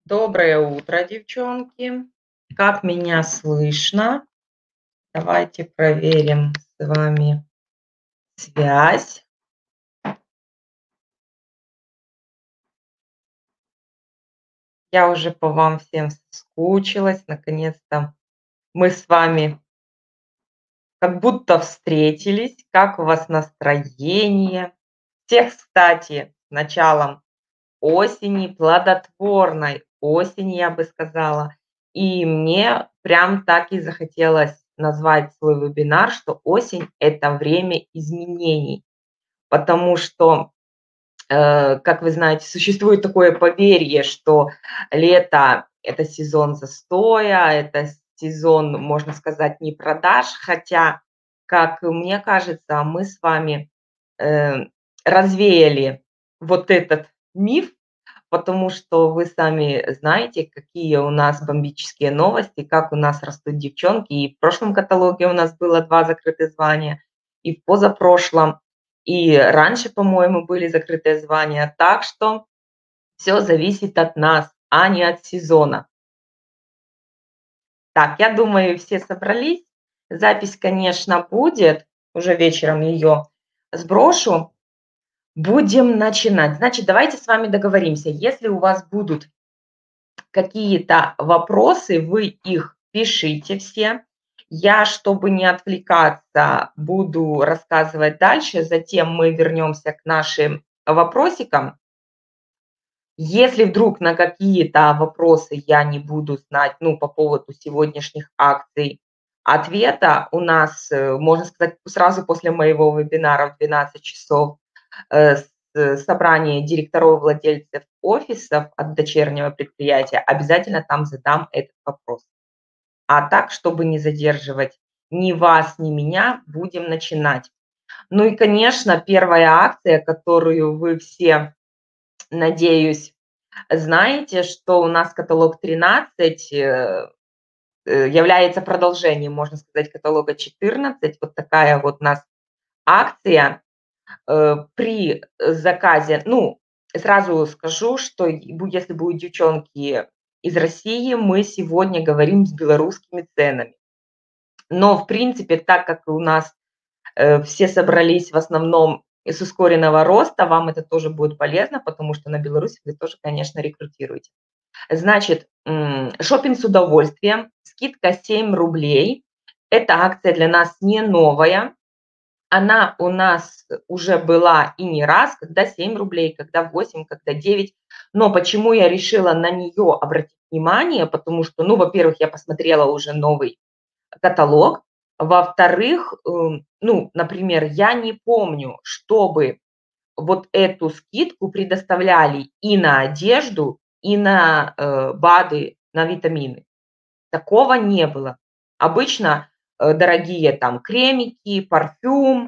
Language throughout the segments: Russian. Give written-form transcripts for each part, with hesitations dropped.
Доброе утро, девчонки. Как меня слышно? Давайте проверим с вами связь. Я уже по вам всем соскучилась. Наконец-то мы с вами как будто встретились. Как у вас настроение? Всех, кстати, с началом осени, плодотворной осени, я бы сказала. И мне прям так и захотелось назвать свой вебинар, что осень – это время изменений. Потому что, как вы знаете, существует такое поверье, что лето – это сезон застоя, это сезон, можно сказать, не продаж. Хотя, как мне кажется, мы с вами э, развеяли вот этот миф, потому что вы сами знаете, какие у нас бомбические новости, как у нас растут девчонки. И в прошлом каталоге у нас было 2 закрытых звания, и в позапрошлом, и раньше, по-моему, были закрытые звания. Так что все зависит от нас, а не от сезона. Так, я думаю, все собрались. Запись, конечно, будет. Уже вечером ее сброшу. Будем начинать. Значит, давайте с вами договоримся. Если у вас будут какие-то вопросы, вы их пишите все. Я, чтобы не отвлекаться, буду рассказывать дальше, затем мы вернемся к нашим вопросикам. Если вдруг на какие-то вопросы я не буду знать, ну, по поводу сегодняшних акций, ответа у нас, можно сказать, сразу после моего вебинара в 12 часов собрание директоров, владельцев офисов от дочернего предприятия, обязательно там задам этот вопрос. А так, чтобы не задерживать ни вас, ни меня, будем начинать. Ну и, конечно, первая акция, которую вы все, надеюсь, знаете, что у нас каталог 13 является продолжением, можно сказать, каталога 14. Вот такая вот у нас акция. При заказе, ну, сразу скажу, что если будут девчонки из России, мы сегодня говорим с белорусскими ценами. Но, в принципе, так как у нас все собрались в основном из ускоренного роста, вам это тоже будет полезно, потому что на Беларусь вы тоже, конечно, рекрутируете. Значит, шопинг с удовольствием, скидка 7 рублей. Эта акция для нас не новая. Она у нас уже была и не раз, когда 7 рублей, когда 8, когда 9. Но почему я решила на нее обратить внимание? Потому что, ну, во-первых, я посмотрела уже новый каталог. Во-вторых, ну, например, я не помню, чтобы вот эту скидку предоставляли и на одежду, и на БАДы, на витамины. Такого не было. Обычно дорогие там кремики, парфюм,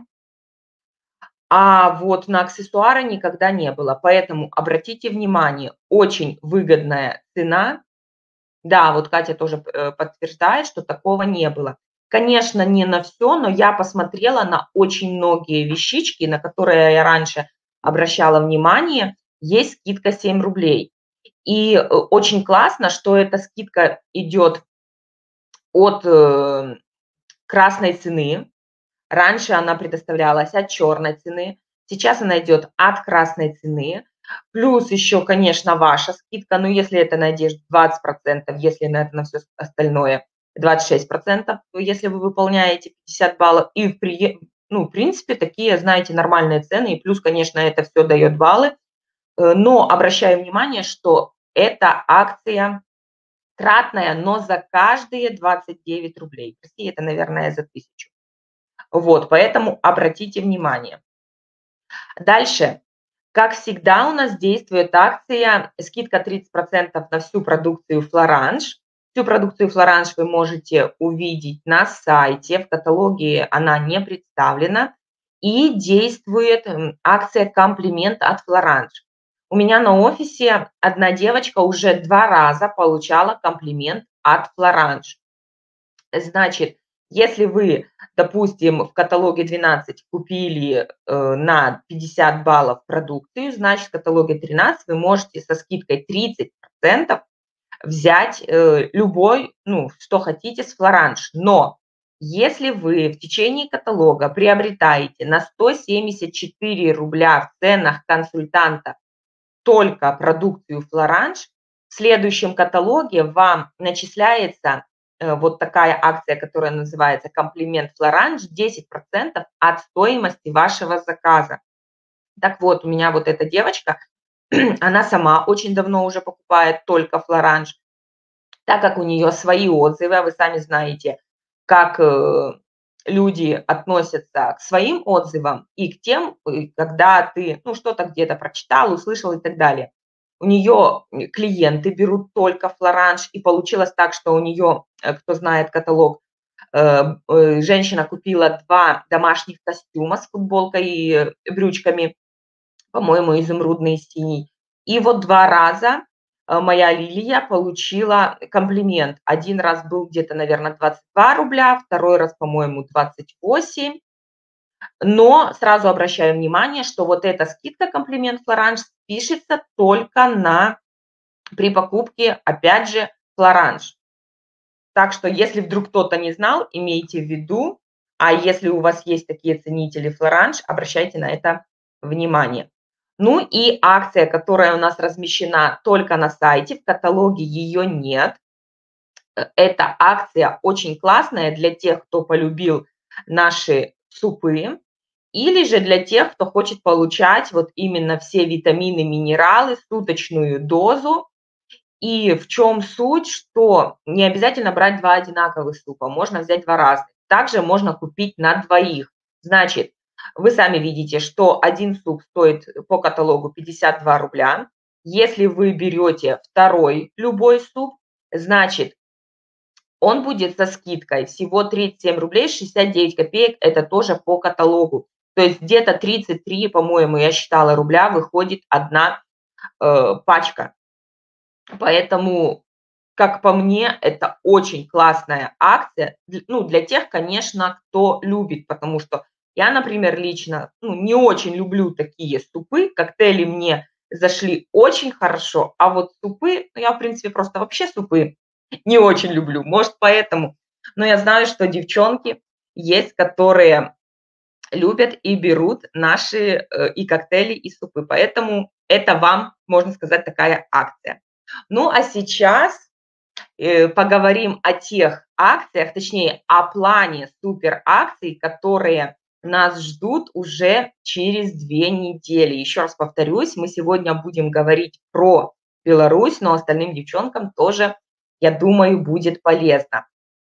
а вот на аксессуары никогда не было. Поэтому обратите внимание, очень выгодная цена. Да, вот Катя тоже подтверждает, что такого не было. Конечно, не на все, но я посмотрела на очень многие вещички, на которые я раньше обращала внимание. Есть скидка 7 рублей. И очень классно, что эта скидка идет от красной цены. Раньше она предоставлялась от черной цены, сейчас она идет от красной цены. Плюс еще, конечно, ваша скидка, ну, если это на одежду 20%, если на это на все остальное 26%, если вы выполняете 50 баллов. И ну, в принципе, такие, знаете, нормальные цены. И плюс, конечно, это все дает баллы. Но обращаю внимание, что эта акция кратная, но за каждые 29 рублей. В России это, наверное, за 1000. Вот, поэтому обратите внимание. Дальше. Как всегда, у нас действует акция скидка 30% на всю продукцию Флоранж. Всю продукцию Флоранж вы можете увидеть на сайте, в каталоге она не представлена. И действует акция «Комплимент от Флоранж». У меня на офисе одна девочка уже 2 раза получала комплимент от Флоранж. Значит, если вы, допустим, в каталоге 12 купили на 50 баллов продукцию, значит, в каталоге 13 вы можете со скидкой 30% взять любой, ну, что хотите с Флоранж. Но если вы в течение каталога приобретаете на 174 рубля в ценах консультанта только продукцию Флоранж, в следующем каталоге вам начисляется вот такая акция, которая называется «Комплимент Флоранж», 10% от стоимости вашего заказа. Так вот, у меня вот эта девочка, она сама очень давно уже покупает только Флоранж, так как у нее свои отзывы, а вы сами знаете, как люди относятся к своим отзывам и к тем, когда ты, ну, что-то где-то прочитал, услышал и так далее. У нее клиенты берут только Флоранж, и получилось так, что у нее, кто знает каталог, женщина купила 2 домашних костюма с футболкой и брючками, по-моему, изумрудный и синий. И вот 2 раза, моя Лилия получила комплимент. Один раз был где-то, наверно, 22 рубля, второй раз, по-моему, 28. Но сразу обращаю внимание, что вот эта скидка «Комплимент Флоранж» спишется только при покупке, опять же, Флоранж. Так что если вдруг кто-то не знал, имейте в виду, а если у вас есть такие ценители Флоранж, обращайте на это внимание. Ну и акция, которая у нас размещена только на сайте, в каталоге ее нет. Эта акция очень классная для тех, кто полюбил наши супы, или же для тех, кто хочет получать вот именно все витамины, минералы, суточную дозу. И в чем суть, что не обязательно брать 2 одинаковых супа, можно взять 2 разных. Также можно купить на двоих. Значит, вы сами видите, что один суп стоит по каталогу 52 рубля. Если вы берете второй любой суп, значит, он будет со скидкой всего 37 рублей 69 копеек. Это тоже по каталогу. То есть где-то 33, по-моему, я считала, рубля выходит одна пачка. Поэтому, как по мне, это очень классная акция. Ну, для тех, конечно, кто любит, потому что я, например, лично, ну, не очень люблю такие супы. Коктейли мне зашли очень хорошо, а вот супы, ну, я, в принципе, просто вообще супы не очень люблю, может, поэтому. Но я знаю, что девчонки есть, которые любят и берут наши и коктейли, и супы. Поэтому это вам, можно сказать, такая акция. Ну, а сейчас поговорим о тех акциях, точнее, о плане суперакций, которые нас ждут уже через 2 недели. Еще раз повторюсь, мы сегодня будем говорить про Беларусь, но остальным девчонкам тоже, я думаю, будет полезно.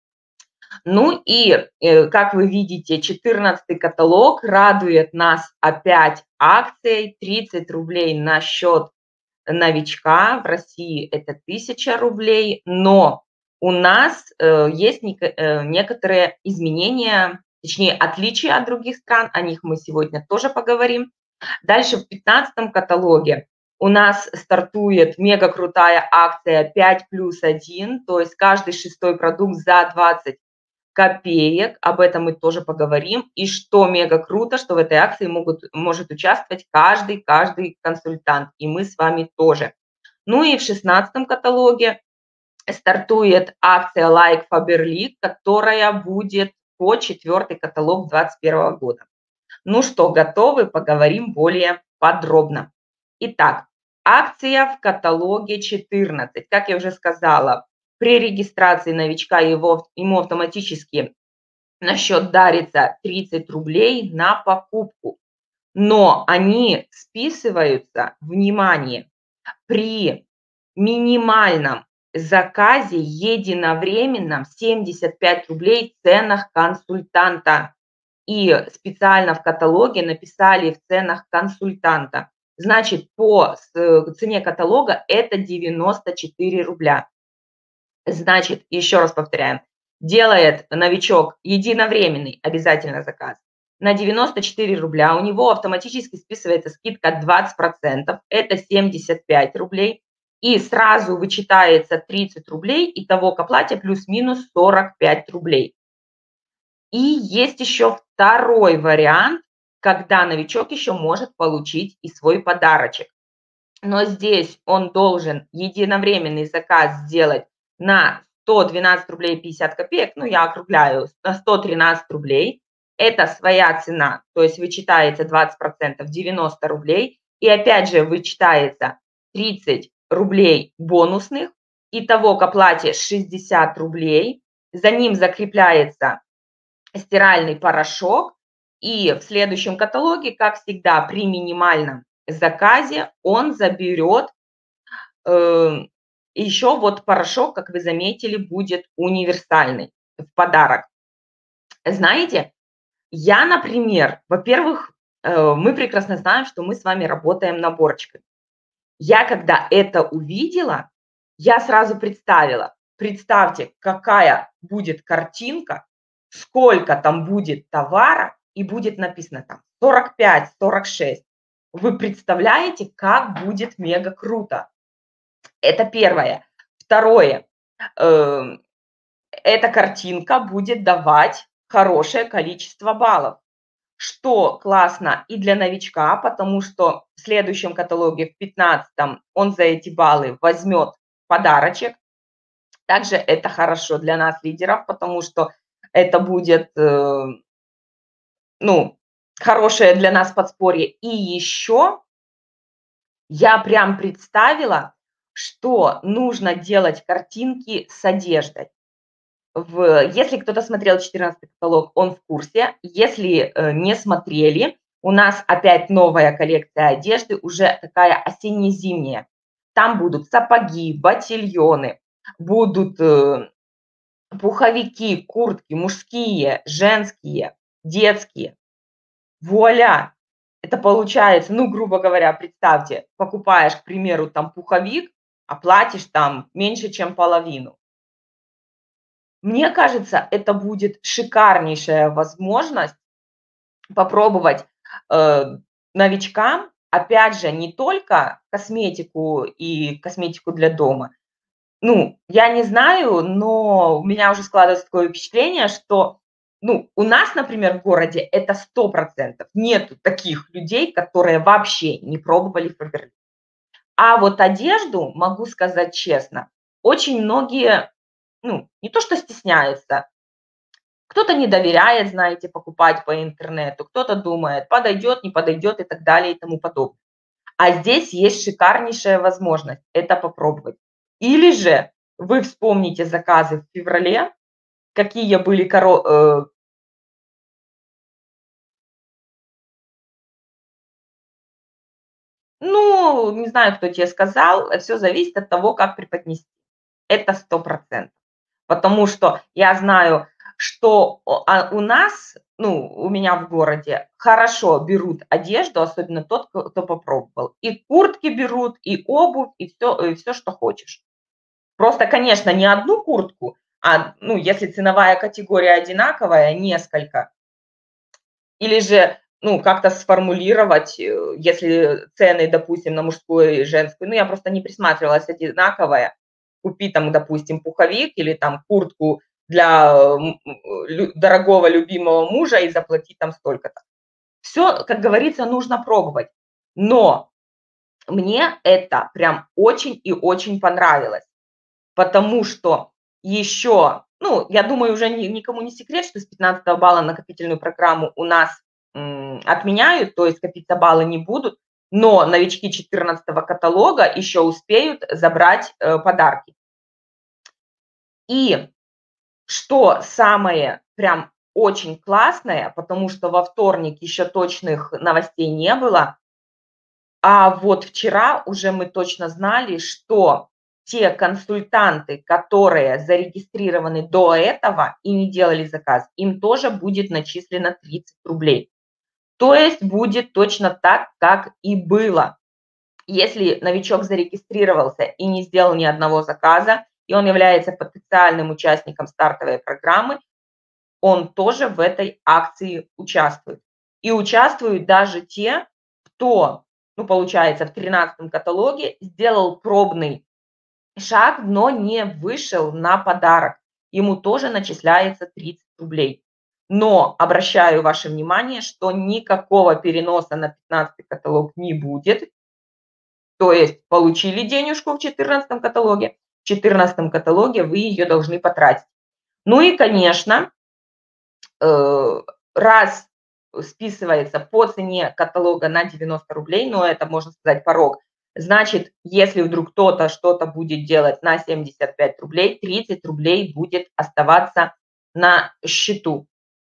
Ну и, как вы видите, 14-й каталог радует нас опять акцией 30 рублей на счет новичка. В России это 1000 рублей, но у нас есть некоторые изменения, точнее, отличия от других стран, о них мы сегодня тоже поговорим. Дальше в 15-м каталоге у нас стартует мега крутая акция 5+1, то есть каждый 6-й продукт за 20 копеек. Об этом мы тоже поговорим. И что мега круто, что в этой акции может участвовать каждый консультант, и мы с вами тоже. Ну и в 16-м каталоге стартует акция Like Faberlic, которая будет по 4-й каталог 2021 года. Ну что, готовы? Поговорим более подробно. Итак, акция в каталоге 14. Как я уже сказала, при регистрации новичка ему автоматически на счет дарится 30 рублей на покупку. Но они списываются, внимание, при минимальном заказе единовременном 75 рублей в ценах консультанта. И специально в каталоге написали в ценах консультанта. Значит, по цене каталога это 94 рубля. Значит, еще раз повторяем, делает новичок единовременный обязательно заказ на 94 рубля, у него автоматически списывается скидка 20%, это 75 рублей, и сразу вычитается 30 рублей, итого к оплате плюс-минус 45 рублей. И есть еще второй вариант, когда новичок еще может получить и свой подарочек. но здесь он должен единовременный заказ сделать на 112 рублей 50 копеек, ну, я округляю, на 113 рублей. Это своя цена, то есть вычитается 20%, 90 рублей. И опять же вычитается 30 рублей бонусных. Итого к оплате 60 рублей. За ним закрепляется стиральный порошок. И в следующем каталоге, как всегда, при минимальном заказе он заберет еще вот порошок, как вы заметили, будет универсальный в подарок. Знаете, я, например, во-первых, мы прекрасно знаем, что мы с вами работаем наборчиками. Я когда это увидела, я сразу представила, представьте, какая будет картинка, сколько там будет товара, и будет написано там 45, 46. Вы представляете, как будет мега круто? Это первое. Второе. Эм, Эта картинка будет давать хорошее количество баллов, что классно и для новичка, потому что в следующем каталоге, в 15-м, он за эти баллы возьмет подарочек. Также это хорошо для нас, лидеров, потому что это будет, ну, хорошее для нас подспорье. И еще я прям представила, что нужно делать картинки с одеждой. Если кто-то смотрел 14 каталог, он в курсе. Если не смотрели, у нас опять новая коллекция одежды, уже такая осенне-зимняя. Там будут сапоги, ботильоны, будут пуховики, куртки мужские, женские, детские. Вуаля! Это получается, ну, грубо говоря, представьте, покупаешь, к примеру, там пуховик, а платишь там меньше, чем половину. Мне кажется, это будет шикарнейшая возможность попробовать э, новичкам, опять же, не только косметику и косметику для дома. Ну, я не знаю, но у меня уже складывается такое впечатление, что, ну, у нас, например, в городе это 100%. Нету таких людей, которые вообще не пробовали Фаберлик. А вот одежду, могу сказать честно, очень многие, ну, не то что стесняются, кто-то не доверяет, знаете, покупать по интернету, кто-то думает, подойдет, не подойдет и так далее и тому подобное. А здесь есть шикарнейшая возможность это попробовать. Или же вы вспомните заказы в феврале, какие были ну, не знаю, кто тебе сказал, все зависит от того, как преподнести. Это 100%. Потому что я знаю, что у нас, ну, у меня в городе хорошо берут одежду, особенно тот, кто попробовал. И куртки берут, и обувь, и всё, что хочешь. Просто, конечно, не одну куртку, а, ну, если ценовая категория одинаковая, несколько. Или же, ну, как-то сформулировать, если цены, допустим, на мужскую и женскую, ну, я просто не присматривалась, одинаковая. Купи там, допустим, пуховик или там куртку для дорогого любимого мужа и заплати там столько-то. Все, как говорится, нужно пробовать. Но мне это прям очень и очень понравилось, потому что еще, ну, я думаю, уже никому не секрет, что с 15 балла накопительную программу у нас отменяют, то есть копиться баллы не будут, но новички 14 каталога еще успеют забрать подарки. И что самое прям очень классное, потому что во вторник еще точных новостей не было, а вот вчера уже мы точно знали, что те консультанты, которые зарегистрированы до этого и не делали заказ, им тоже будет начислено 30 рублей. То есть будет точно так, как и было. Если новичок зарегистрировался и не сделал ни одного заказа, и он является потенциальным участником стартовой программы, он тоже в этой акции участвует. И участвуют даже те, кто, ну, получается, в 13 каталоге сделал пробный шаг, но не вышел на подарок. Ему тоже начисляется 30 рублей. Но обращаю ваше внимание, что никакого переноса на 15 каталог не будет. То есть получили денежку в 14 каталоге, в 14 каталоге вы ее должны потратить. Ну и, конечно, раз списывается по цене каталога на 90 рублей, но это, можно сказать, порог, значит, если вдруг кто-то что-то будет делать на 75 рублей, 30 рублей будет оставаться на счету.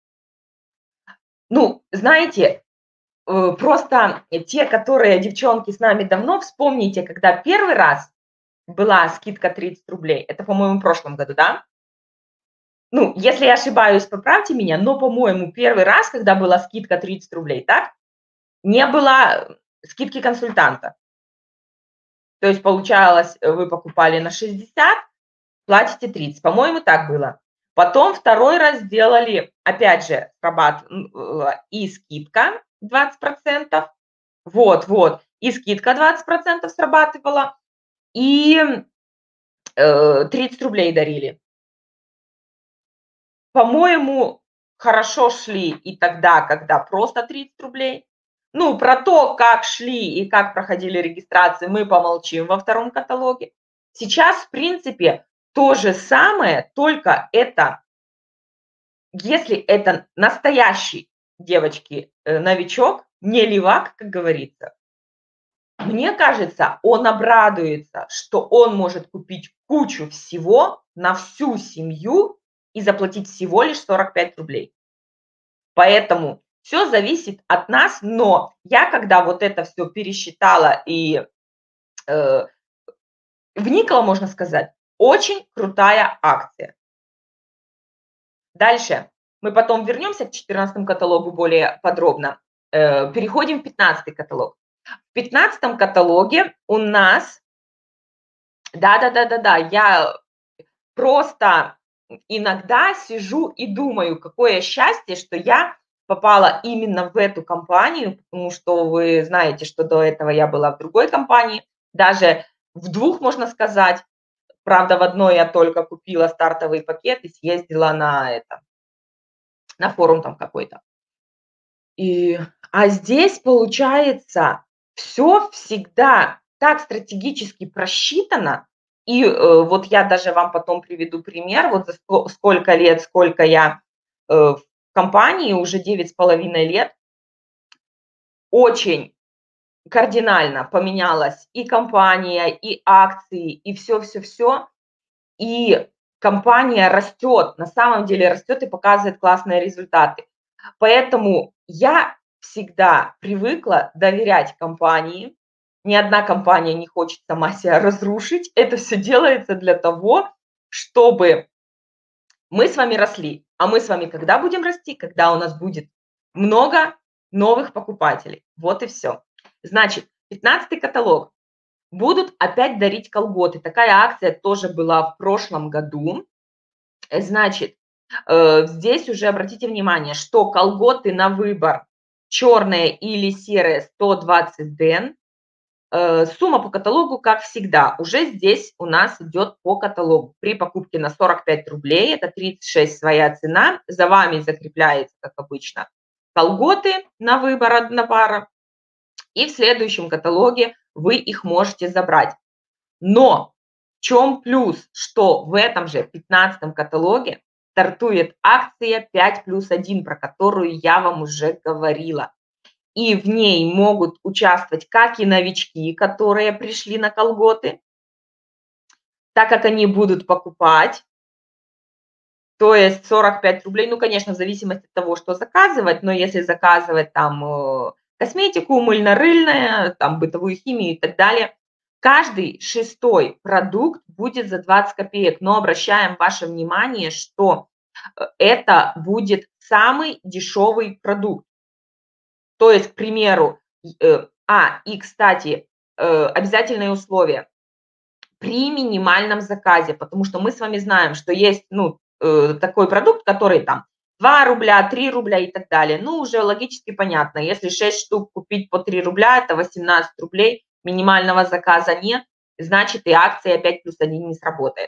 Ну, знаете, просто те, которые, девчонки, с нами давно, вспомните, когда первый раз была скидка 30 рублей, это, по-моему, в прошлом году, да? Ну, если я ошибаюсь, поправьте меня, но, по-моему, первый раз, когда была скидка 30 рублей, так? Не было скидки консультанта. То есть получалось, вы покупали на 60, платите 30. По-моему, так было. Потом второй раз сделали, опять же, и скидка 20%. Вот, и скидка 20% срабатывала, и 30 рублей дарили. По-моему, хорошо шли и тогда, когда просто 30 рублей. Ну, про то, как шли и как проходили регистрации, мы помолчим во втором каталоге. Сейчас, в принципе, то же самое, только это, если это настоящий, девочки, новичок, не левак, как говорится, мне кажется, он обрадуется, что он может купить кучу всего на всю семью и заплатить всего лишь 45 рублей. Поэтому все зависит от нас, но я, когда вот это все пересчитала и, э, вникла, можно сказать, очень крутая акция. Дальше мы потом вернемся к 14 каталогу более подробно. Переходим в 15 каталог. В 15 каталоге у нас да-да-да-да-да, я просто иногда сижу и думаю, какое счастье, что я попала именно в эту компанию, потому что вы знаете, что до этого я была в другой компании, даже в двух, можно сказать. Правда, в одной я только купила стартовый пакет и съездила на форум там какой-то. А здесь, получается, все всегда так стратегически просчитано. И, вот я даже вам потом приведу пример. Вот за сколько лет, сколько я, в компании, уже 9,5 лет, очень кардинально поменялась и компания, и акции, и все-все-все. И компания растет, на самом деле растет и показывает классные результаты. Поэтому я всегда привыкла доверять компании. Ни одна компания не хочет сама себя разрушить. Это все делается для того, чтобы мы с вами росли. А мы с вами когда будем расти? Когда у нас будет много новых покупателей. Вот и все. Значит, 15 каталог. Будут опять дарить колготы. Такая акция тоже была в прошлом году. Значит, здесь уже обратите внимание, что колготы на выбор черные или серые 120 ден. Сумма по каталогу, как всегда, уже здесь у нас идет по каталогу. При покупке на 45 рублей, это 36 своя цена, за вами закрепляется, как обычно, колготы на выбор одна пара, и в следующем каталоге вы их можете забрать. Но в чем плюс, что в этом же 15 каталоге стартует акция 5+1, про которую я вам уже говорила. И в ней могут участвовать как и новички, которые пришли на колготы, так как они будут покупать, то есть 45 рублей, ну, конечно, в зависимости от того, что заказывать, но если заказывать там косметику, мыльно-рыльное, там бытовую химию и так далее, каждый шестой продукт будет за 20 копеек, но обращаем ваше внимание, что это будет самый дешевый продукт. То есть, к примеру, и, кстати, обязательные условия при минимальном заказе, потому что мы с вами знаем, что есть, ну, такой продукт, который там 2 рубля, 3 рубля и так далее. Ну, уже логически понятно, если 6 штук купить по 3 рубля, это 18 рублей, минимального заказа нет, значит и акция 5+1 не сработает.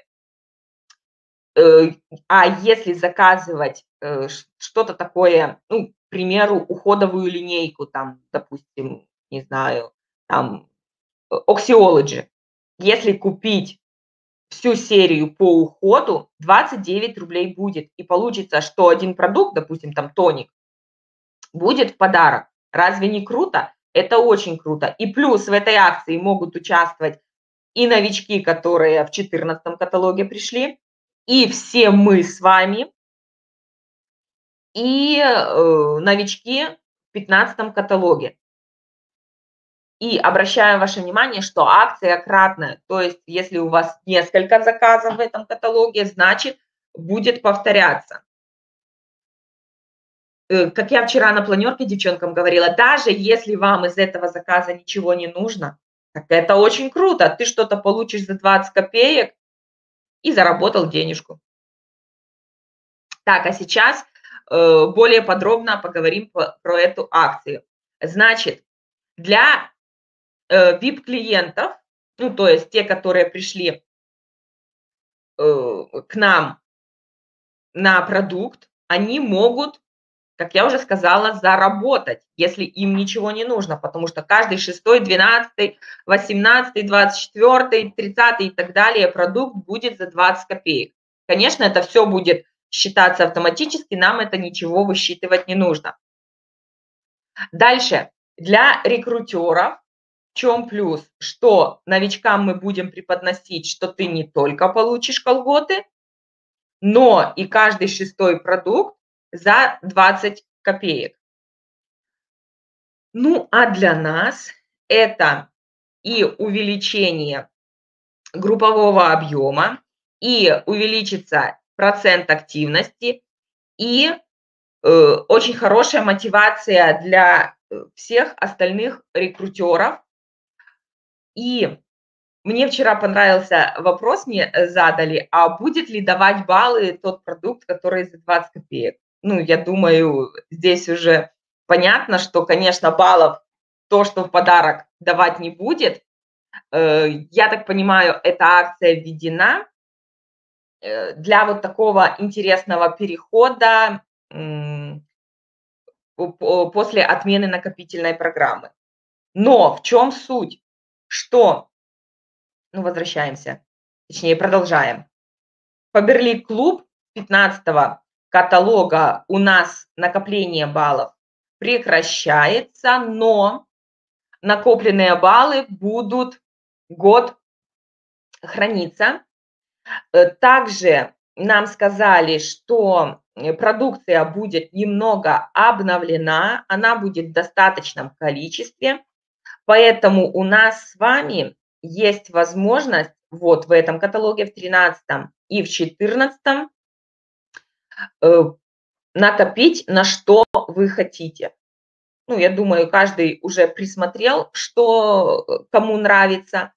А если заказывать что-то такое, ну, к примеру, уходовую линейку, там, допустим, не знаю, там Oxyology. Если купить всю серию по уходу, 29 рублей будет. И получится, что один продукт, допустим, там тоник, будет в подарок. Разве не круто? Это очень круто. И плюс в этой акции могут участвовать и новички, которые в 14 каталоге пришли, и все мы с вами, и новички в 15 каталоге. И обращаю ваше внимание, что акция кратная. То есть если у вас несколько заказов в этом каталоге, значит, будет повторяться. Как я вчера на планерке девчонкам говорила, даже если вам из этого заказа ничего не нужно, так это очень круто. Ты что-то получишь за 20 копеек и заработал денежку. Так, а сейчас более подробно поговорим про эту акцию. Значит, для VIP-клиентов, ну, то есть те, которые пришли к нам на продукт, они могут, как я уже сказала, заработать, если им ничего не нужно, потому что каждый 6-й, 12-й, 18-й, 24-й, 30-й и так далее продукт будет за 20 копеек. Конечно, это все будет считаться автоматически, нам это ничего высчитывать не нужно. Дальше, для рекрутеров в чем плюс? Что новичкам мы будем преподносить, что ты не только получишь колготы, но и каждый 6-й продукт за 20 копеек. Ну, а для нас это и увеличение группового объема, и увеличится процент активности, и очень хорошая мотивация для всех остальных рекрутеров. И мне вчера понравился вопрос, мне задали, а будет ли давать баллы тот продукт, который за 20 копеек? Ну, я думаю, здесь уже понятно, что, конечно, баллов то, что в подарок давать не будет. Я так понимаю, эта акция введена для вот такого интересного перехода после отмены накопительной программы. Но в чем суть? Что, ну, возвращаемся, точнее, продолжаем. Фаберлик клуб 15 каталога у нас накопление баллов прекращается, но накопленные баллы будут год храниться. Также нам сказали, что продукция будет немного обновлена, она будет в достаточном количестве, поэтому у нас с вами есть возможность вот в этом каталоге, в 13 и в 14 накопить на что вы хотите. Ну, я думаю, каждый уже присмотрел, что кому нравится.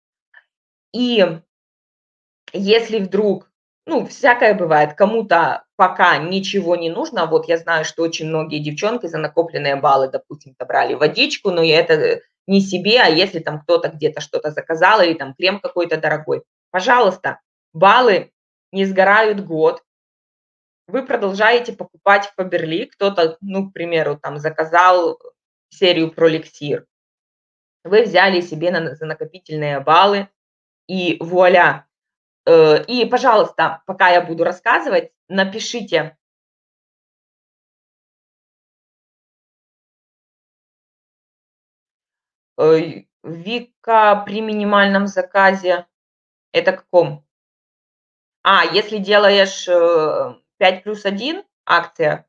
И если вдруг, ну, всякое бывает, кому-то пока ничего не нужно, вот я знаю, что очень многие девчонки за накопленные баллы, допустим, брали водичку, но это не себе, а если там кто-то где-то что-то заказал или там крем какой-то дорогой, пожалуйста, баллы не сгорают год, вы продолжаете покупать в Фаберли, кто-то, ну, к примеру, там заказал серию Проликсир, вы взяли себе за накопительные баллы, и вуаля. И, пожалуйста, пока я буду рассказывать, напишите. Вика при минимальном заказе. Это каком? Если делаешь 5+1 акция.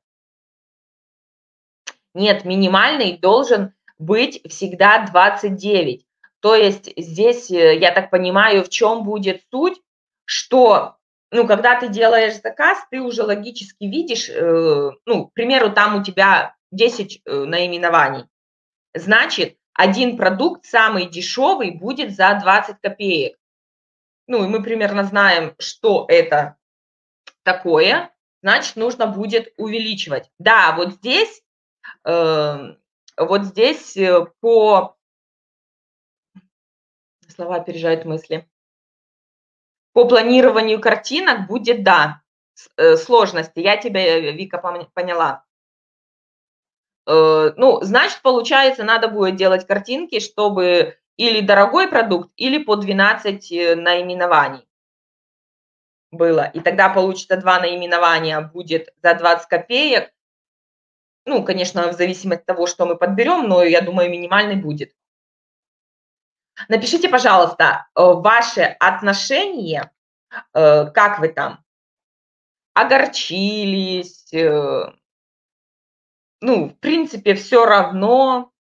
Нет, минимальный должен быть всегда 29. То есть здесь, я так понимаю, в чем будет суть, что, ну, когда ты делаешь заказ, ты уже логически видишь, ну, к примеру, там у тебя 10 наименований. Значит, один продукт, самый дешевый, будет за 20 копеек. Ну, и мы примерно знаем, что это такое, значит, нужно будет увеличивать. Да, вот здесь по слова опережают мысли. По планированию картинок будет, да, сложности. Я тебя, Вика, поняла. Ну, значит, получается, надо будет делать картинки, чтобы или дорогой продукт, или по 12 наименований было. И тогда получится 2 наименования будет за 20 копеек. Ну, конечно, в зависимости от того, что мы подберем, но я думаю, минимальный будет. Напишите, пожалуйста, ваше отношение, как вы там? Огорчились, ну, в принципе, все равно.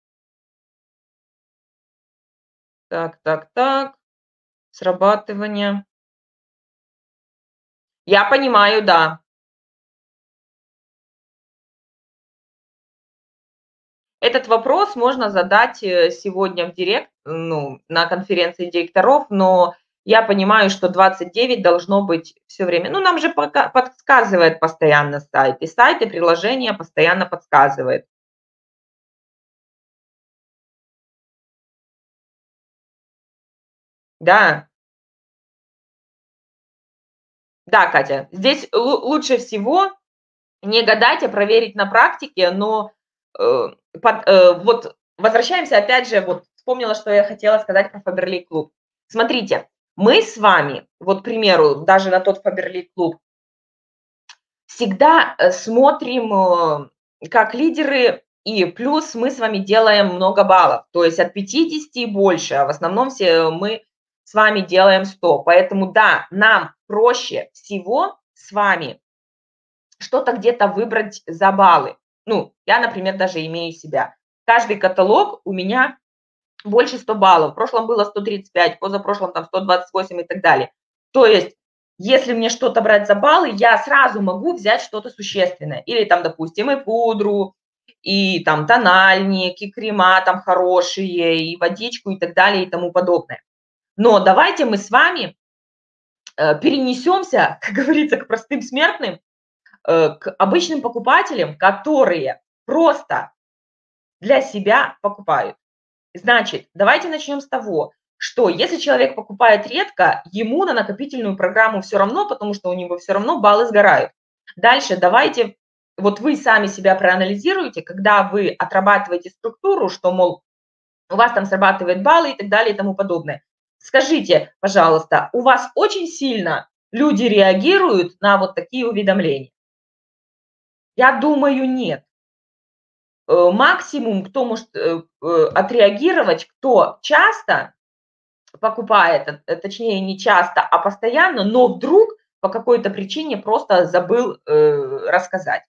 Так. Срабатывание. Я понимаю, да. Этот вопрос можно задать, сегодня в директ, ну, на конференции директоров, но я понимаю, что 29 должно быть все время. Ну, нам же пока подсказывает постоянно сайт, и сайт, и приложение постоянно подсказывает. Да, да, Катя, здесь лучше всего не гадать, а проверить на практике, но, вот возвращаемся опять же, вот вспомнила, что я хотела сказать про Faberlic клуб. Смотрите, мы с вами, вот, к примеру, даже на тот Faberlic клуб, всегда, смотрим, как лидеры, и плюс мы с вами делаем много баллов, то есть от 50 и больше, а в основном все мы с вами делаем 100. Поэтому да, нам проще всего с вами что-то где-то выбрать за баллы. Ну, я, например, даже имею себя. Каждый каталог у меня больше 100 баллов. В прошлом было 135, позапрошлом там 128 и так далее. То есть, если мне что-то брать за баллы, я сразу могу взять что-то существенное. Или там, допустим, и пудру, и там тональник, и крема там хорошие, и водичку и так далее и тому подобное. Но давайте мы с вами перенесемся, как говорится, к простым смертным, к обычным покупателям, которые просто для себя покупают. Значит, давайте начнем с того, что если человек покупает редко, ему на накопительную программу все равно, потому что у него все равно баллы сгорают. Дальше давайте, вот вы сами себя проанализируете, когда вы отрабатываете структуру, что, мол, у вас там срабатывают баллы и так далее и тому подобное. Скажите, пожалуйста, у вас очень сильно люди реагируют на вот такие уведомления? Я думаю, нет. Максимум, кто может, отреагировать, кто часто покупает, точнее, не часто, а постоянно, но вдруг по какой-то причине просто забыл, рассказать.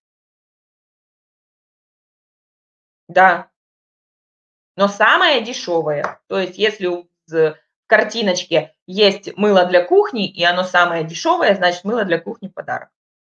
Да, но самое дешевое, то есть если в картиночке есть мыло для кухни, и оно самое дешевое, значит, мыло для кухни в подарок.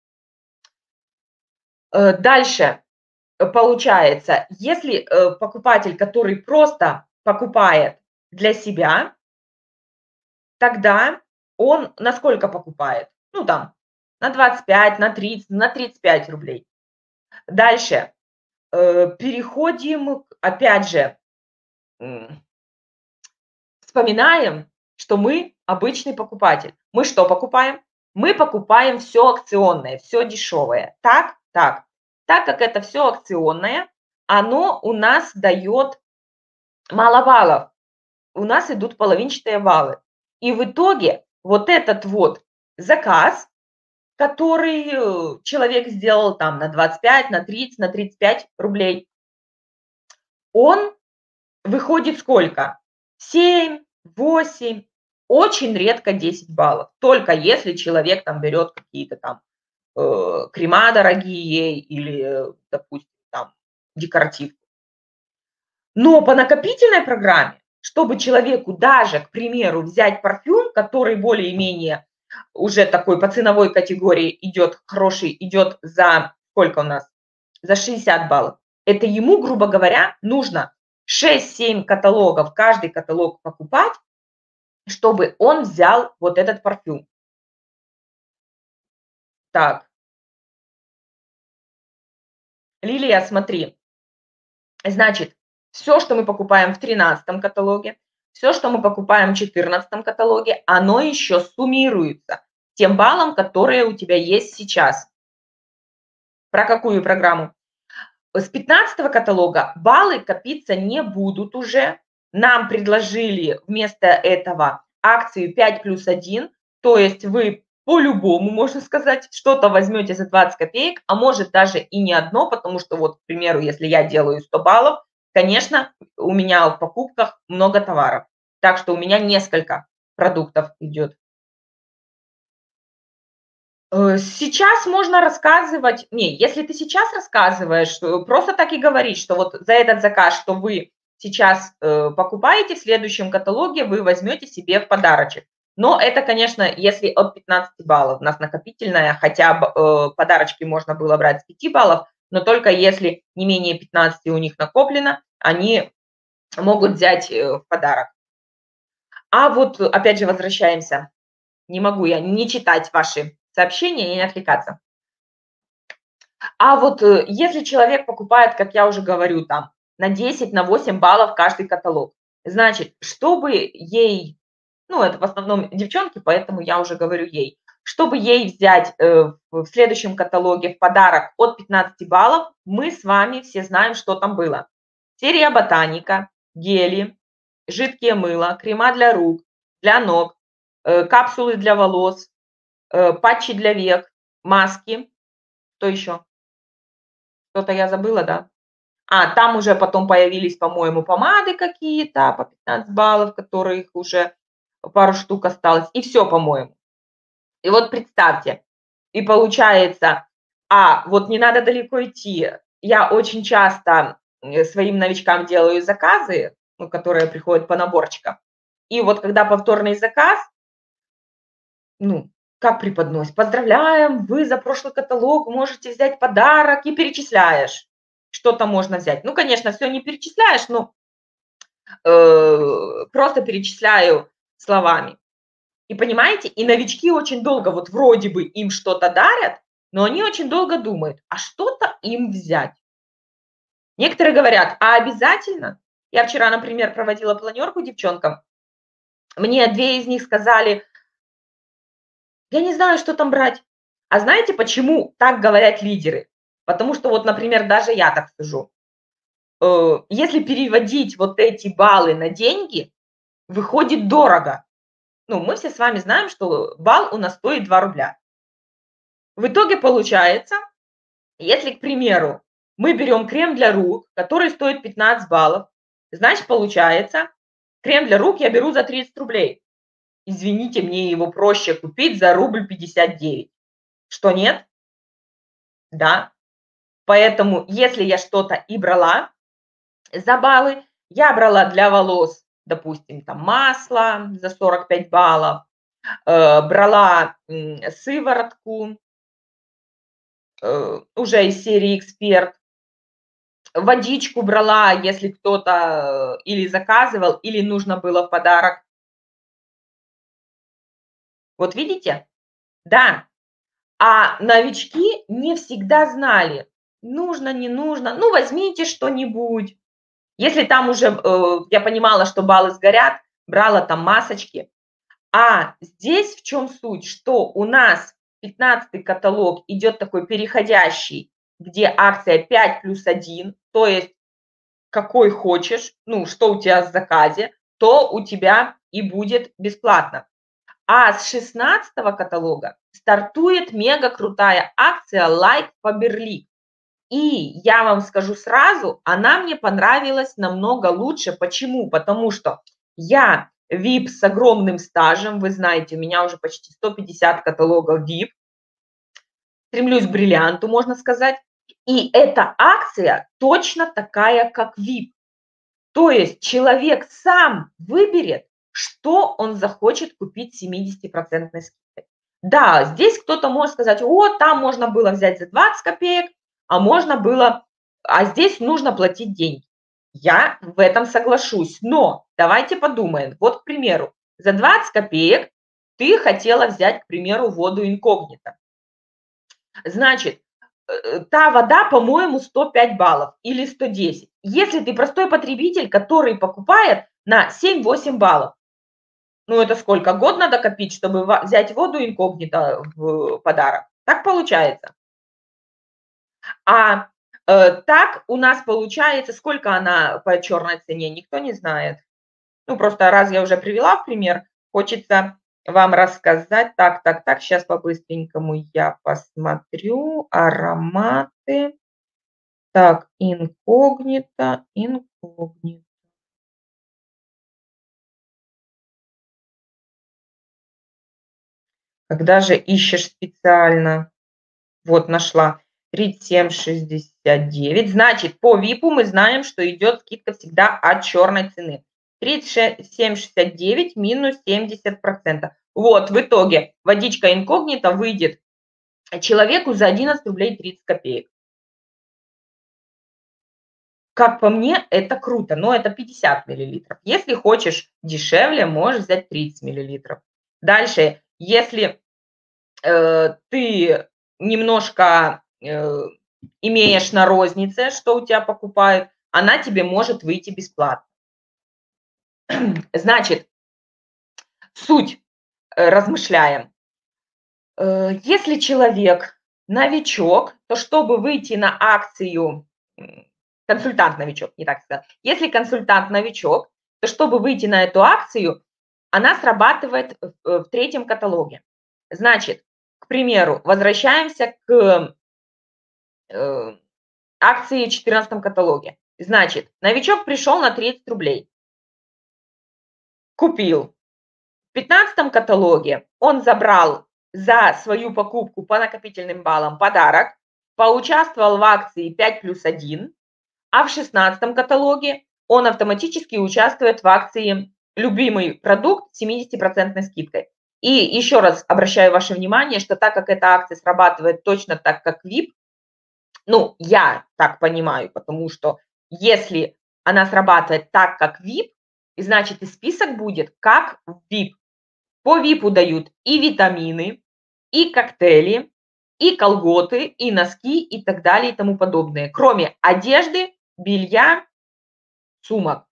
Дальше, получается, если, покупатель, который просто покупает для себя, тогда он на сколько покупает? Ну, там, на 25, на 30, на 35 рублей. Дальше, переходим, опять же, м, вспоминаем, что мы обычный покупатель. Мы что покупаем? Мы покупаем все акционное, все дешевое. Так? Так. Так как это все акционное, оно у нас дает мало баллов. У нас идут половинчатые баллы. И в итоге вот этот вот заказ, который, человек сделал там на 25, на 30, на 35 рублей, он выходит сколько? 7, 8, очень редко 10 баллов. Только если человек там берет какие-то там, крема дорогие или, допустим, там декоративку. Но по накопительной программе, чтобы человеку даже, к примеру, взять парфюм, который более-менее уже такой по ценовой категории идет хороший, идет за сколько у нас? За 60 баллов. Это ему, грубо говоря, нужно 6-7 каталогов, каждый каталог покупать, чтобы он взял вот этот парфюм. Так, Лилия, смотри, значит, все, что мы покупаем в 13 каталоге, все, что мы покупаем в 14 каталоге, оно еще суммируется тем баллом, которые у тебя есть сейчас. Про какую программу? С 15 каталога баллы копиться не будут уже, нам предложили вместо этого акцию 5+1, то есть вы по-любому, можно сказать, что-то возьмете за 20 копеек, а может даже и не одно, потому что вот, к примеру, если я делаю 100 баллов, конечно, у меня в покупках много товаров. Так что у меня несколько продуктов идет. Сейчас можно рассказывать не, если ты сейчас рассказываешь, просто так и говорить, что вот за этот заказ, что вы сейчас, покупаете, в следующем каталоге вы возьмете себе в подарочек. Но это, конечно, если от 15 баллов. У нас накопительная, хотя бы, подарочки можно было брать с 5 баллов, но только если не менее 15 у них накоплено, они могут взять, в подарок. А вот опять же возвращаемся. Не могу я не читать ваши сообщения и не отвлекаться. А вот, если человек покупает, как я уже говорю, там на 10, на 8 баллов каждый каталог, значит, чтобы ей, ну, это в основном девчонки, поэтому я уже говорю ей, чтобы ей взять, в следующем каталоге в подарок от 15 баллов, мы с вами все знаем, что там было. Серия "Ботаника", гели, жидкие мыла, крема для рук, для ног, капсулы для волос, патчи для век, маски. Что еще? Что-то я забыла, да? Там уже потом появились, по-моему, помады какие-то по 15 баллов, которых уже пару штук осталось, и все, по-моему. И вот представьте, и получается, вот не надо далеко идти. Я очень часто, своим новичкам делаю заказы, ну, которые приходят по наборчикам. И вот когда повторный заказ, ну, как преподносят: "Поздравляем, вы за прошлый каталог можете взять подарок", и перечисляешь. Что-то можно взять. Ну, конечно, все не перечисляешь, но, просто перечисляю словами. И понимаете, и новички очень долго, вот вроде бы им что-то дарят, но они очень долго думают: "А что-то им взять?" Некоторые говорят: "А обязательно?" Я вчера, например, проводила планерку девчонкам. Мне 2 из них сказали: "Я не знаю, что там брать". А знаете, почему так говорят лидеры? Потому что вот, например, даже я так скажу, если переводить вот эти баллы на деньги, выходит дорого. Ну, мы все с вами знаем, что балл у нас стоит 2 рубля. В итоге получается, если, к примеру, мы берем крем для рук, который стоит 15 баллов, значит, получается, крем для рук я беру за 30 рублей. Извините, мне его проще купить за рубль 59. Что нет? Да. Поэтому, если я что-то и брала за баллы, я брала для волос, допустим, там масло за 45 баллов, брала, сыворотку, уже из серии "Эксперт", водичку брала, если кто-то, или заказывал, или нужно было в подарок. Вот видите? Да. А новички не всегда знали, нужно, не нужно. Ну, возьмите что-нибудь. Если там уже, я понимала, что баллы сгорят, брала там масочки. А здесь в чем суть, что у нас 15-й каталог идет такой переходящий, где акция 5+1, то есть какой хочешь, ну, что у тебя в заказе, то у тебя и будет бесплатно. А с 16-го каталога стартует мега крутая акция "Лайк Фаберлик". И я вам скажу сразу, она мне понравилась намного лучше. Почему? Потому что я VIP с огромным стажем, вы знаете, у меня уже почти 150 каталогов VIP, стремлюсь к бриллианту, можно сказать. И эта акция точно такая, как VIP. То есть человек сам выберет, что он захочет купить с 70% скидкой. Да, здесь кто-то может сказать: "О, там можно было взять за 20 копеек, а можно было, а здесь нужно платить деньги". Я в этом соглашусь, но давайте подумаем. Вот, к примеру, за 20 копеек ты хотела взять, к примеру, воду инкогнито. Значит, та вода, по-моему, 105 баллов или 110. Если ты простой потребитель, который покупает на 7-8 баллов, ну это сколько? Год надо копить, чтобы взять воду инкогнито в подарок. Так получается. А так у нас получается, сколько она по черной цене, никто не знает. Ну, просто раз я уже привела в пример, хочется вам рассказать. Так, сейчас по-быстренькому я посмотрю. Ароматы. Так, инкогнито, инкогнито. Когда же ищешь специально? Вот нашла. 37,69. Значит, по ВИПу мы знаем, что идет скидка всегда от черной цены. 37,69 минус 70%. Вот, в итоге водичка инкогнито выйдет человеку за 11 рублей 30 копеек. Как по мне, это круто, но это 50 миллилитров. Если хочешь дешевле, можешь взять 30 миллилитров. Дальше, если ты немножко имеешь на рознице, что у тебя покупают, она тебе может выйти бесплатно. Значит, суть размышляем. Если человек новичок, то чтобы выйти на акцию, консультант-новичок, не так сказать. Если консультант-новичок, то чтобы выйти на эту акцию, она срабатывает в третьем каталоге. Значит, к примеру, возвращаемся к акции в 14 каталоге. Значит, новичок пришел на 30 рублей, купил. В 15 каталоге он забрал за свою покупку по накопительным баллам подарок, поучаствовал в акции 5+1, а в 16 каталоге он автоматически участвует в акции «Любимый продукт» с 70% скидкой. И еще раз обращаю ваше внимание, что так как эта акция срабатывает точно так, как VIP, ну, я так понимаю, потому что если она срабатывает так, как VIP, значит и список будет как в VIP. По ВИПу дают и витамины, и коктейли, и колготы, и носки, и так далее, и тому подобное. Кроме одежды, белья, сумок.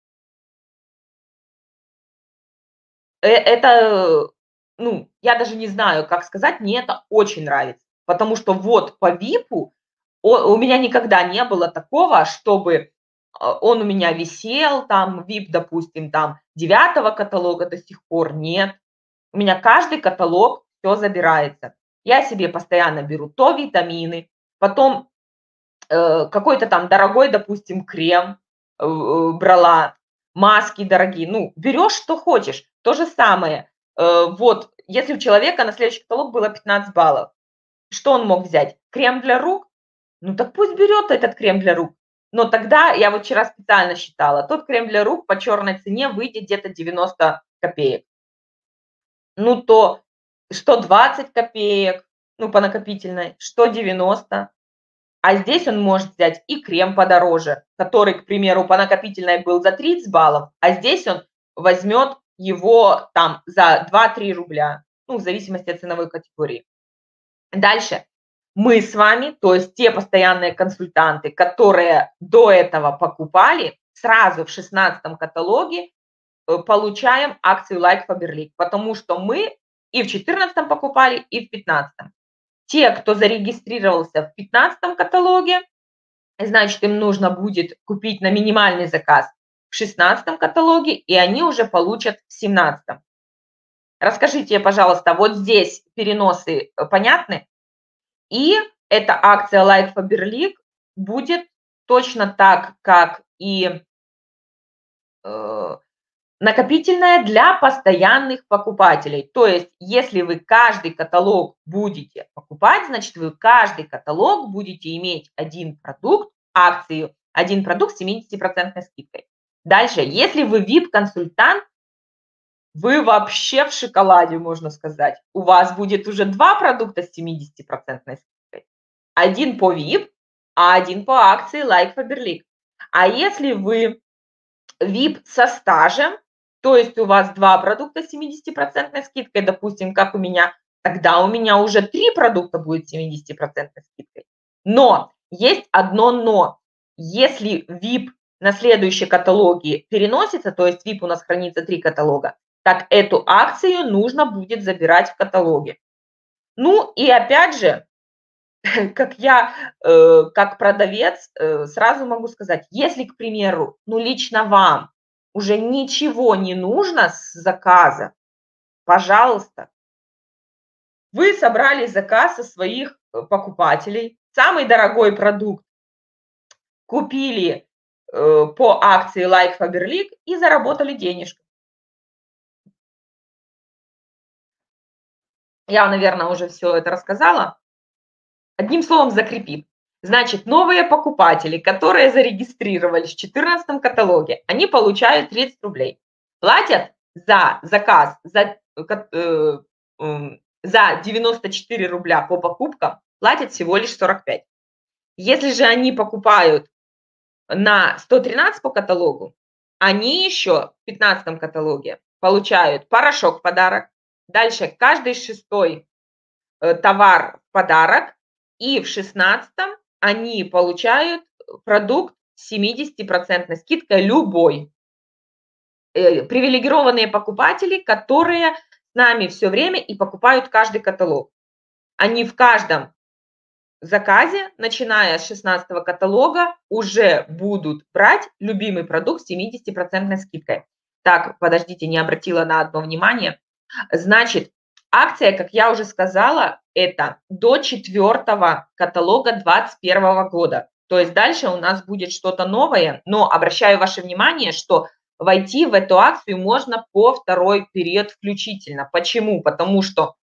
Это, ну, я даже не знаю, как сказать, мне это очень нравится. Потому что вот по ВИПу у меня никогда не было такого, чтобы он у меня висел, там, VIP, допустим, там, 9 каталога до сих пор нет. У меня каждый каталог, все забирается. Я себе постоянно беру то витамины, потом какой-то там дорогой, допустим, крем брала, маски дорогие. Ну, берешь, что хочешь. То же самое. Вот, если у человека на следующий каталог было 15 баллов, что он мог взять? Крем для рук? Ну так пусть берет этот крем для рук. Но тогда, я вот вчера специально считала, тот крем для рук по черной цене выйдет где-то 90 копеек. Ну то что 20 копеек, ну по накопительной, что 90. А здесь он может взять и крем подороже, который, к примеру, по накопительной был за 30 баллов, а здесь он возьмет его там за 2-3 рубля, ну, в зависимости от ценовой категории. Дальше. Мы с вами, то есть те постоянные консультанты, которые до этого покупали, сразу в 16 каталоге получаем акцию Like Faberlic, потому что мы и в 14 покупали, и в 15. Те, кто зарегистрировался в 15 каталоге, значит, им нужно будет купить на минимальный заказ в 16 каталоге, и они уже получат в 17. Расскажите, пожалуйста, вот здесь переносы понятны? И эта акция Like Faberlic будет точно так, как и накопительная для постоянных покупателей. То есть, если вы каждый каталог будете покупать, значит, вы каждый каталог будете иметь один продукт, акцию, один продукт с 70% скидкой. Дальше, если вы VIP-консультант, вы вообще в шоколаде, можно сказать. У вас будет уже два продукта с 70% скидкой. Один по VIP, а один по акции Like Faberlic. А если вы VIP со стажем, то есть у вас 2 продукта с 70% скидкой, допустим, как у меня, тогда у меня уже 3 продукта будет с 70% скидкой. Но есть одно но. Если VIP на следующие каталоги переносится, то есть VIP у нас хранится 3 каталога, так эту акцию нужно будет забирать в каталоге. Ну и опять же, как я, как продавец, сразу могу сказать, если, к примеру, ну, лично вам уже ничего не нужно с заказа, пожалуйста. Вы собрали заказ со своих покупателей, самый дорогой продукт купили по акции Like Faberlic и заработали денежку. Я, наверное, уже все это рассказала. Одним словом, закрепим. Значит, новые покупатели, которые зарегистрировались в 2014 каталоге, они получают 30 рублей. Платят за заказ за 94 рубля по покупкам, платят всего лишь 45. Если же они покупают на 113 по каталогу, они еще в 15 каталоге получают порошок в подарок, дальше каждый шестой товар в подарок, и в 16 они получают продукт с 70% скидкой любой. Привилегированные покупатели, которые с нами все время и покупают каждый каталог. Они в каждом заказе, начиная с 16 каталога, уже будут брать любимый продукт с 70% скидкой. Так, подождите, не обратила на одно внимание. Значит, акция, как я уже сказала, это до 4 каталога 2021 года. То есть дальше у нас будет что-то новое, но обращаю ваше внимание, что войти в эту акцию можно по второй период включительно. Почему? Потому что,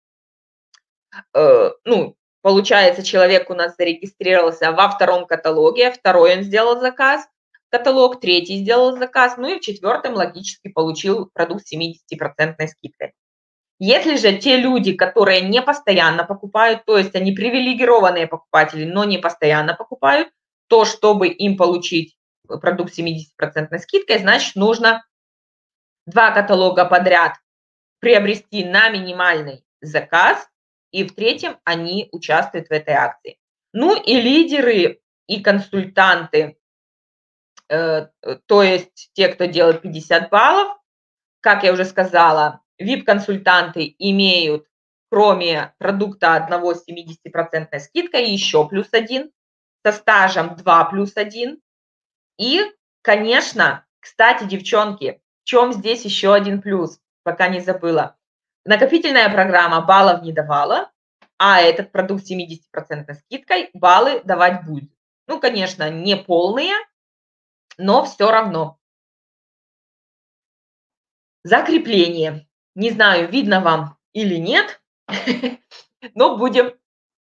получается, человек у нас зарегистрировался во втором каталоге, второй он сделал заказ, каталог, третий сделал заказ, ну и в четвертом логически получил продукт с 70% скидкой. Если же те люди, которые не постоянно покупают, то есть они привилегированные покупатели, но не постоянно покупают, то чтобы им получить продукт с 70% скидкой, значит, нужно 2 каталога подряд приобрести на минимальный заказ, и в третьем они участвуют в этой акции. Ну и лидеры и консультанты, то есть те, кто делает 50 баллов, как я уже сказала, VIP-консультанты имеют, кроме продукта одного с 70% скидкой, еще плюс 1, со стажем 2 плюс 1. И, конечно, кстати, девчонки, в чем здесь еще один плюс, пока не забыла. Накопительная программа баллов не давала, а этот продукт с 70% скидкой баллы давать будет. Ну, конечно, не полные, но все равно. Закрепление. Не знаю, видно вам или нет, но будем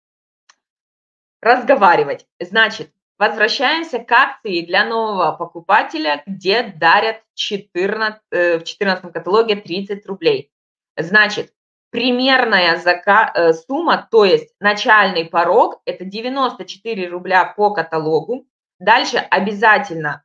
разговаривать. Значит, возвращаемся к акции для нового покупателя, где дарят в 14 каталоге 30 рублей. Значит, примерная сумма, то есть начальный порог, это 94 рубля по каталогу. Дальше обязательно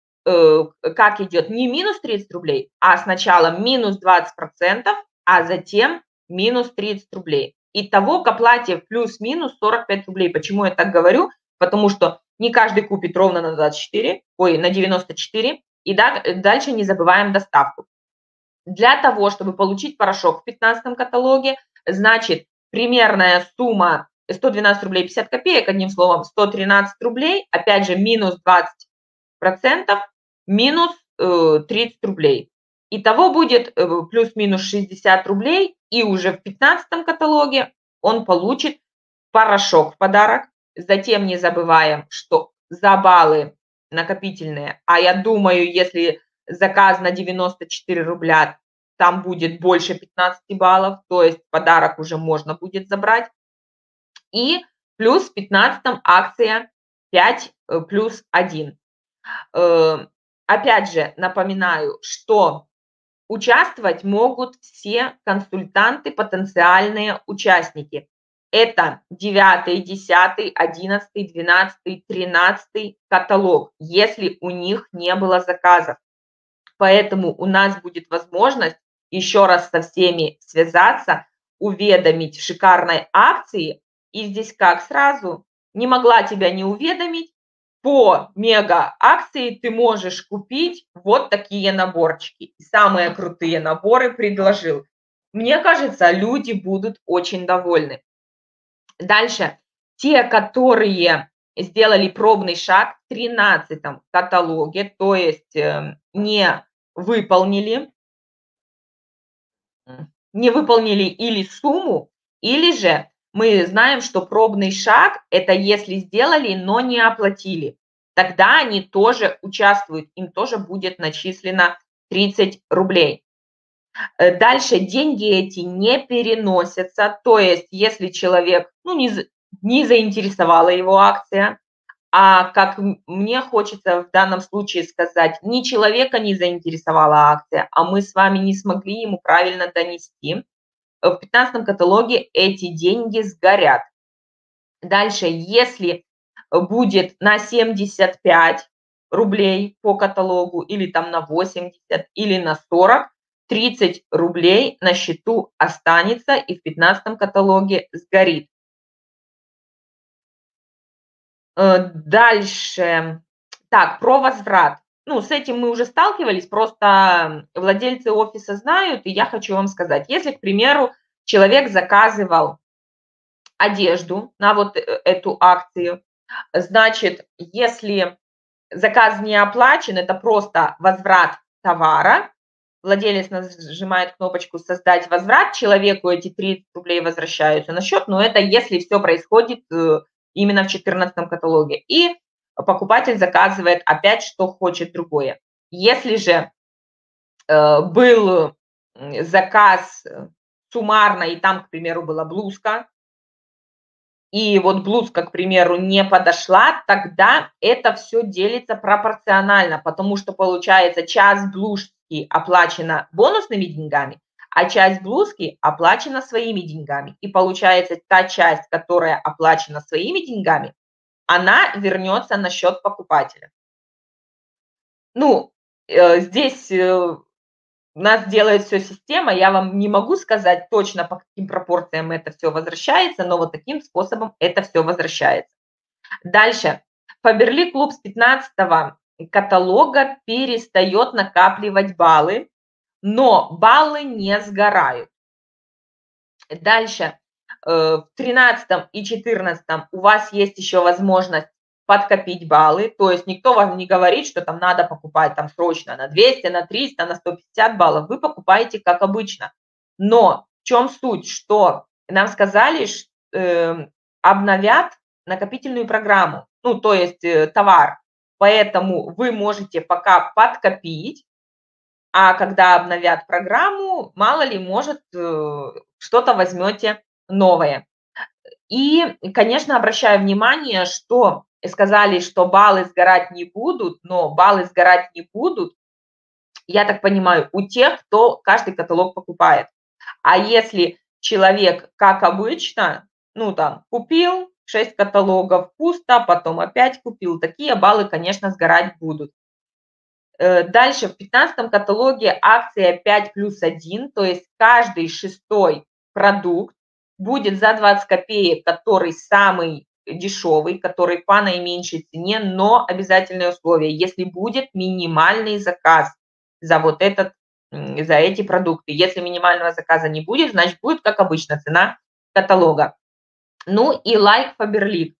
как идет, не минус 30 рублей, а сначала минус 20%, а затем минус 30 рублей. Итого к оплате плюс-минус 45 рублей. Почему я так говорю? Потому что не каждый купит ровно на 24, на 94. И дальше не забываем доставку. Для того, чтобы получить порошок в 15 каталоге, значит, примерная сумма 112 рублей 50 копеек, одним словом, 113 рублей, опять же, минус 20%, минус 30 рублей. Итого будет плюс-минус 60 рублей, и уже в 15 каталоге он получит порошок в подарок. Затем не забываем, что за баллы накопительные, а я думаю, если заказ на 94 рубля, там будет больше 15 баллов, то есть подарок уже можно будет забрать. И плюс в 15 акция 5 плюс 1. Опять же, напоминаю, что участвовать могут все консультанты, потенциальные участники. Это 9, 10, 11, 12, 13 каталог, если у них не было заказов. Поэтому у нас будет возможность еще раз со всеми связаться, уведомить в шикарной акции. И здесь как сразу, не могла тебя не уведомить, по мега-акции ты можешь купить вот такие наборчики. Самые крутые наборы предложил. Мне кажется, люди будут очень довольны. Дальше. Те, которые сделали пробный шаг в 13 каталоге, то есть не выполнили, не выполнили или сумму, или же мы знаем, что пробный шаг — это если сделали, но не оплатили. Тогда они тоже участвуют, им тоже будет начислено 30 рублей. Дальше деньги эти не переносятся. То есть если человек, ну, не заинтересовала его акция, а как мне хочется в данном случае сказать, ни человека не заинтересовала акция, а мы с вами не смогли ему правильно донести, в 15 каталоге эти деньги сгорят. Дальше, если будет на 75 рублей по каталогу, или там на 80, или на 40, 30 рублей на счету останется и в 15 каталоге сгорит. Дальше. Так, про возврат. Ну, с этим мы уже сталкивались, просто владельцы офиса знают, и я хочу вам сказать. Если, к примеру, человек заказывал одежду на вот эту акцию, значит, если заказ не оплачен, это просто возврат товара, владелец нажимает кнопочку «Создать возврат», человеку эти 30 рублей возвращаются на счет, но это если все происходит именно в 14 каталоге. И покупатель заказывает опять, что хочет другое. Если же был заказ суммарно, и там, к примеру, была блузка, и вот блузка, к примеру, не подошла, тогда это все делится пропорционально, потому что получается часть блузки оплачена бонусными деньгами, а часть блузки оплачена своими деньгами. И получается та часть, которая оплачена своими деньгами, она вернется на счет покупателя. Ну, здесь у нас делает все система. Я вам не могу сказать точно, по каким пропорциям это все возвращается, но вот таким способом это все возвращается. Дальше. Faberlic клуб с 15 каталога перестает накапливать баллы, но баллы не сгорают. Дальше. В 13 и 14 у вас есть еще возможность подкопить баллы, то есть никто вам не говорит, что там надо покупать там срочно на 200, на 300, на 150 баллов, вы покупаете как обычно. Но в чем суть, что нам сказали, обновят накопительную программу, ну, то есть товар, поэтому вы можете пока подкопить, а когда обновят программу, мало ли, может, что-то возьмете новое. И, конечно, обращаю внимание, что сказали, что баллы сгорать не будут, но баллы сгорать не будут, я так понимаю, у тех, кто каждый каталог покупает. А если человек, как обычно, ну там, купил 6 каталогов, пусто, потом опять купил, такие баллы, конечно, сгорать будут. Дальше в 15 каталоге акция 5+1, то есть каждый шестой продукт будет за 20 копеек, который самый дешевый, который по наименьшей цене, но обязательное условие, если будет минимальный заказ за вот этот, за эти продукты. Если минимального заказа не будет, значит будет, как обычно, цена каталога. Ну и лайк Faberlic.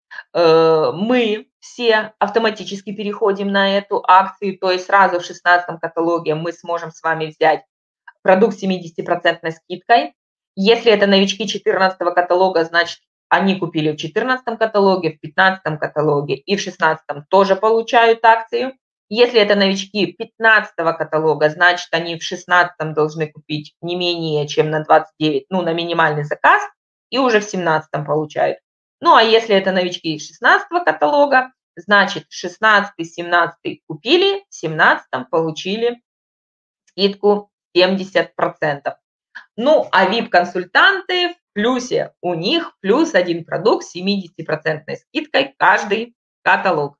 Мы все автоматически переходим на эту акцию, то есть сразу в 16 каталоге мы сможем с вами взять продукт с 70% скидкой. Если это новички 14 каталога, значит, они купили в 14 каталоге, в 15 каталоге и в 16 тоже получают акцию. Если это новички 15 каталога, значит, они в 16 должны купить не менее чем на 29, ну, на минимальный заказ, и уже в 17 получают. Ну, а если это новички из 16 каталога, значит, 16-17 купили, в 17 получили скидку 70%. Ну, а VIP-консультанты в плюсе. У них плюс один продукт с 70% скидкой каждый каталог.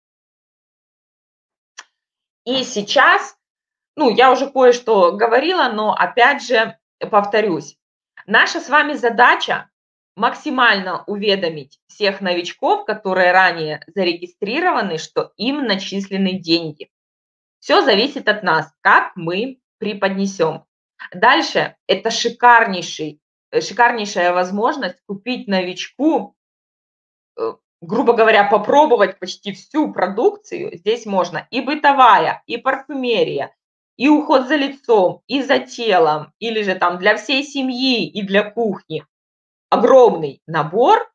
И сейчас, ну, я уже кое-что говорила, но опять же повторюсь. Наша с вами задача максимально уведомить всех новичков, которые ранее зарегистрированы, что им начислены деньги. Все зависит от нас, как мы преподнесем. Дальше это шикарнейшая возможность купить новичку, грубо говоря, попробовать почти всю продукцию. Здесь можно и бытовая, и парфюмерия, и уход за лицом, и за телом, или же там для всей семьи и для кухни огромный набор,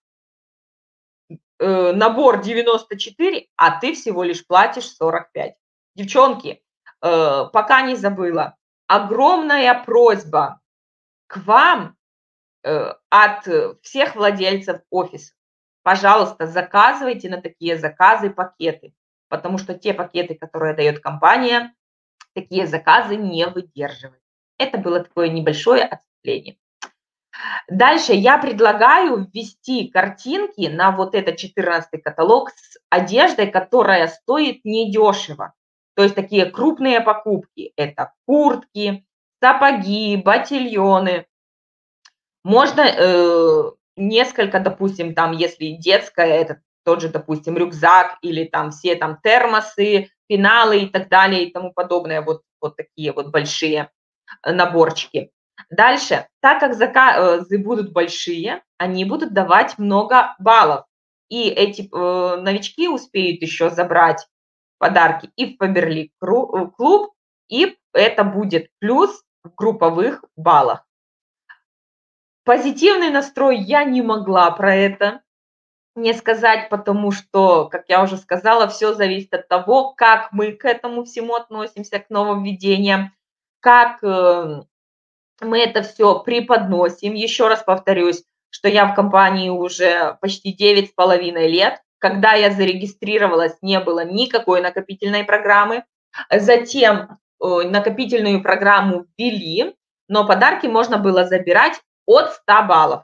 набор 94, а ты всего лишь платишь 45. Девчонки, пока не забыла, огромная просьба к вам, от всех владельцев офиса. Пожалуйста, заказывайте на такие заказы пакеты, потому что те пакеты, которые дает компания, такие заказы не выдерживают. Это было такое небольшое отступление. Дальше я предлагаю ввести картинки на вот этот 14 каталог с одеждой, которая стоит недешево. То есть такие крупные покупки. Это куртки, сапоги, ботильоны. Можно несколько, допустим, там, если детская, это тот же, допустим, рюкзак или там все там термосы, пеналы и так далее и тому подобное. Вот такие вот большие наборчики. Дальше, так как заказы будут большие, они будут давать много баллов. И эти новички успеют еще забрать подарки и в Faberlic клуб, и это будет плюс в групповых баллах. Позитивный настрой я не могла про это не сказать, потому что, как я уже сказала, все зависит от того, как мы к этому всему относимся, к нововведениям, как мы это все преподносим. Еще раз повторюсь, что я в компании уже почти 9,5 лет. Когда я зарегистрировалась, не было никакой накопительной программы. Затем накопительную программу ввели, но подарки можно было забирать от 100 баллов.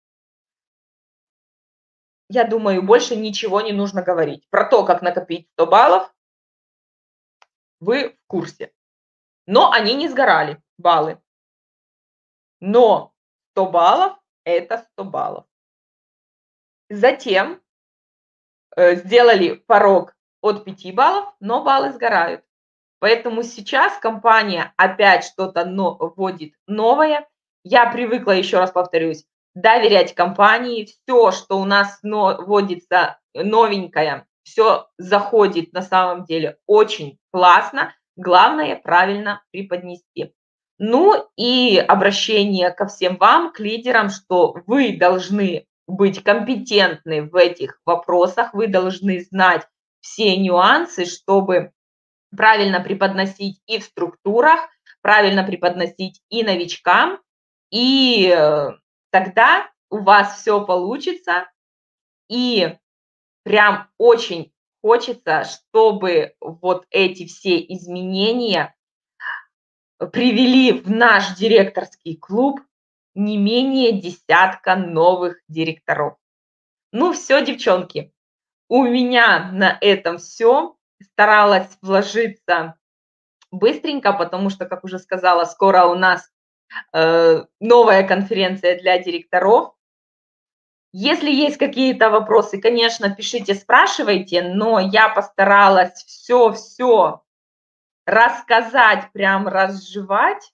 Я думаю, больше ничего не нужно говорить. Про то, как накопить 100 баллов, вы в курсе. Но они не сгорали, баллы. Но 100 баллов – это 100 баллов. Затем сделали порог от 5 баллов, но баллы сгорают. Поэтому сейчас компания опять что-то вводит новое. Я привыкла, еще раз повторюсь, доверять компании. Все, что у нас вводится новенькое, все заходит на самом деле очень классно. Главное правильно преподнести. Ну и обращение ко всем вам, к лидерам, что вы должны быть компетентны в этих вопросах, вы должны знать все нюансы, чтобы правильно преподносить и в структурах, правильно преподносить и новичкам, и тогда у вас все получится. И прям очень хочется, чтобы вот эти все изменения привели в наш директорский клуб не менее десятка новых директоров. Ну все, девчонки, у меня на этом все. Старалась вложиться быстренько, потому что, как уже сказала, скоро у нас новая конференция для директоров. Если есть какие-то вопросы, конечно, пишите, спрашивайте, но я постаралась все рассказать, прям разжевать.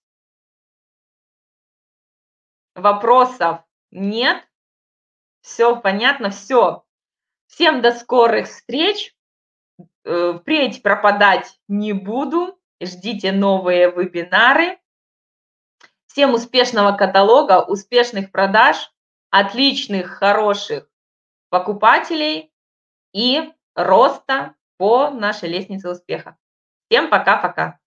Вопросов нет, все понятно, все. Всем до скорых встреч. Впредь пропадать не буду. Ждите новые вебинары. Всем успешного каталога, успешных продаж, отличных, хороших покупателей и роста по нашей лестнице успеха. Всем пока-пока.